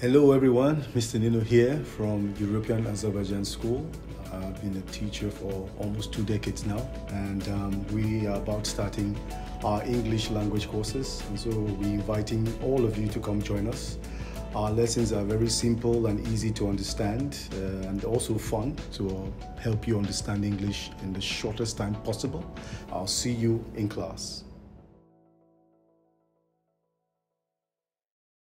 Hello everyone, Mr. Nino here from European Azerbaijan School. I've been a teacher for almost 2 decades now, and we are about starting our English language courses, and so we're inviting all of you to come join us. Our lessons are very simple and easy to understand, and also fun to help you understand English in the shortest time possible. I'll see you in class.